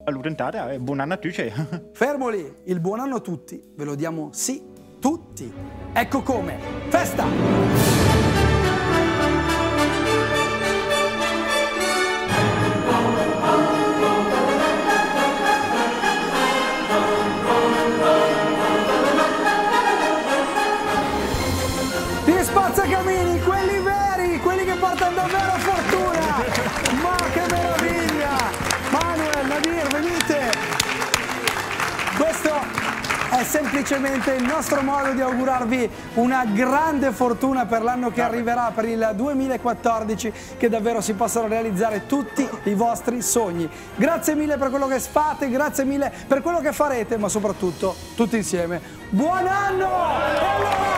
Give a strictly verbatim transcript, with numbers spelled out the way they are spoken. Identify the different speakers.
Speaker 1: all'utentata e buon anno a tutti.
Speaker 2: Fermo lì, il buon anno a tutti, ve lo diamo sì, tutti. Ecco come, festa! Gli spazzacamini, quelli veri, quelli che portano davvero fortuna! Ma che meraviglia! Manuel, Nadir, venite! Questo è semplicemente il nostro modo di augurarvi una grande fortuna per l'anno che arriverà, per il duemilaquattordici, che davvero si possano realizzare tutti i vostri sogni. Grazie mille per quello che fate, grazie mille per quello che farete, ma soprattutto tutti insieme. Buon anno! E allora